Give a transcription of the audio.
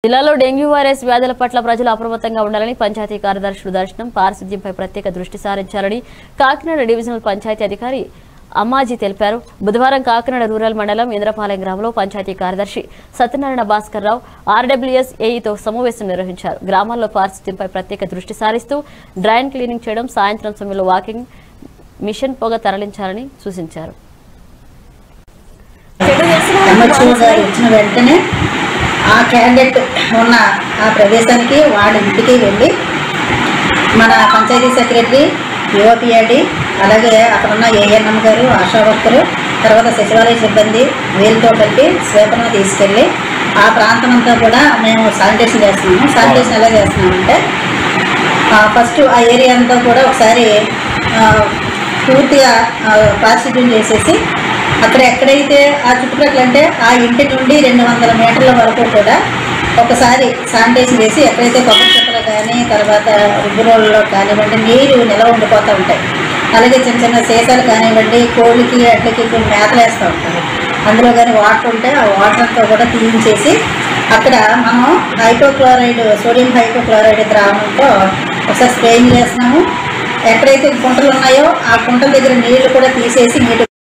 జిల్లాలో dengue virus వ్యాధుల పట్ల ప్రజలు అప్రమత్తంగా ఉండాలని పంచాయతీ కార్యదర్శులు దర్శనం పారిశుద్ధ్యంపై ప్రత్యేక దృష్టి సారించాలని కాకినాడ డివిజనల్ పంచాయతీ అధికారి అమ్మాజీ తెలిపారు. బుధవారం కాకినాడ రూరల్ మండలం ఇంద్రపాలెం గ్రామంలో పంచాయతీ కార్యదర్శి సత్యనారాయణ భాస్కర్ రావు ఆర్డబ్ల్యూఎస్ ఏఈతో సమావేశం నిర్వహించారు. గ్రామాల్లో పారిశుద్ధ్యంపై ప్రత్యేక దృష్టి సారిస్తూ డ్రైన్ క్లీనింగ్ చేయడం, సాయంత్రం సమయంలో వాకింగ్ మిషన్ పొగ తరలించాలని సూచించారు. వచ్చిన వెంటనే ఆ క్యాండిడేట్ ఉన్న ఆ ప్రదేశానికి వాళ్ళ ఇంటికి వెళ్ళి మన పంచాయతీ సెక్రటరీ, యువపిఆర్డి, అలాగే అక్కడ ఉన్న ఏఎన్ఎం గారు, ఆశా వర్కరు, తర్వాత సచివాలయ సిబ్బంది వీళ్ళతో కలిపి స్వేపను తీసుకెళ్ళి ఆ ప్రాంతం అంతా కూడా మేము శానిటేషన్ చేస్తున్నాము. శానిటేషన్ ఎలా చేస్తున్నామంటే ఫస్ట్ ఆ ఏరియా అంతా కూడా ఒకసారి పూర్తిగా పారిశుద్ధ్యం చేసేసి అక్కడ ఎక్కడైతే ఆ చుట్టుపక్కల అంటే ఆ ఇంటి నుండి 200 మీటర్ల వరకు కూడా ఒకసారి శానిటైజేషన్ చేసి ఎక్కడైతే కొబ్బరి చెక్కలు కానీ తర్వాత రుబ్బురోళ్ళలో కానివ్వండి నీరు నిల్వ ఉండిపోతూ ఉంటాయి. అలాగే చిన్న చిన్న సీసాలు కానివ్వండి కోళ్ళకి అట్లకి మేతలు వేస్తూ ఉంటారు. అందులో కానీ వాటర్ ఉంటే ఆ వాటర్తో కూడా తీయించేసి అక్కడ మనం హైపోక్లోరైడ్, సోడియం హైపోక్లోరైడ్ ద్రావణంతో ఒకసారి స్ప్రేయింగ్ చేస్తున్నాము. ఎక్కడైతే గుంటలు ఉన్నాయో ఆ గుంటల దగ్గర నీళ్లు కూడా తీసేసి నీటి